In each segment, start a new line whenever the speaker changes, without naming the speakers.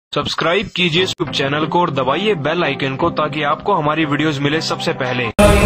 Subscribe कीजिए YouTube channel को और दबाइए बेल आइकन को ताकि आपको हमारी वीडियोस मिले सबसे पहले।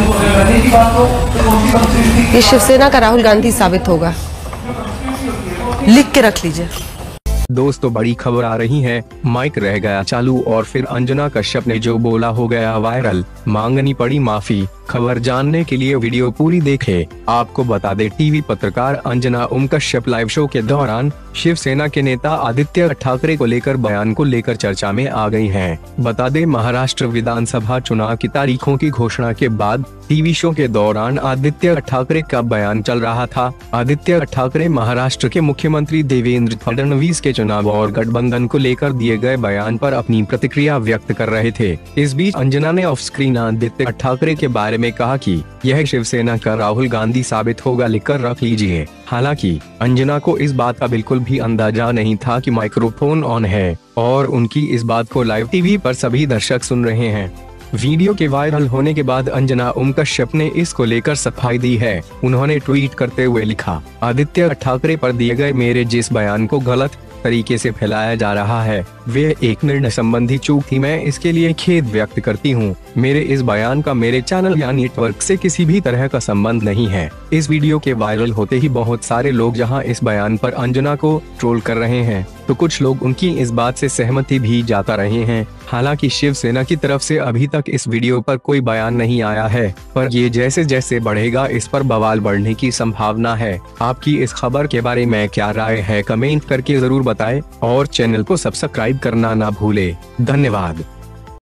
ये शिवसेना का राहुल गांधी साबित होगा, लिख के रख लीजिए।
दोस्तों, बड़ी खबर आ रही है। माइक रह गया चालू और फिर अंजना कश्यप ने जो बोला हो गया वायरल, मांगनी पड़ी माफी। खबर जानने के लिए वीडियो पूरी देखें। आपको बता दे, टीवी पत्रकार अंजना ओम कश्यप लाइव शो के दौरान शिवसेना के नेता आदित्य ठाकरे को लेकर बयान को लेकर चर्चा में आ गई हैं। बता दे, महाराष्ट्र विधानसभा चुनाव की तारीखों की घोषणा के बाद टीवी शो के दौरान आदित्य ठाकरे का बयान चल रहा था। आदित्य ठाकरे महाराष्ट्र के मुख्यमंत्री देवेंद्र फडणवीस के चुनाव और गठबंधन को लेकर दिए गए बयान पर अपनी प्रतिक्रिया व्यक्त कर रहे थे। इस बीच अंजना ने ऑफ स्क्रीन आदित्य ठाकरे के बारे में कहा कि यह शिवसेना का राहुल गांधी साबित होगा, लिखकर रख लीजिए। हालांकि अंजना को इस बात का बिल्कुल भी अंदाजा नहीं था कि माइक्रोफोन ऑन है और उनकी इस बात को लाइव टीवी पर सभी दर्शक सुन रहे हैं। वीडियो के वायरल होने के बाद अंजना ओम कश्यप ने इसको लेकर सफाई दी है। उन्होंने ट्वीट करते हुए लिखा, आदित्य ठाकरे पर दिए गए मेरे जिस बयान को गलत तरीके से फैलाया जा रहा है, वे एक निर्णय संबंधी चूक थी। मैं इसके लिए खेद व्यक्त करती हूँ। मेरे इस बयान का मेरे चैनल या नेटवर्क से किसी भी तरह का संबंध नहीं है। इस वीडियो के वायरल होते ही बहुत सारे लोग जहां इस बयान पर अंजना को ट्रोल कर रहे हैं, तो कुछ लोग उनकी इस बात से सहमति भी जता रहे हैं। हालांकि शिवसेना की तरफ से अभी तक इस वीडियो पर कोई बयान नहीं आया है, पर ये जैसे जैसे बढ़ेगा इस पर बवाल बढ़ने की संभावना है। आपकी इस खबर के बारे में क्या राय है, कमेंट करके जरूर बताएं और चैनल को सब्सक्राइब करना ना भूले। धन्यवाद।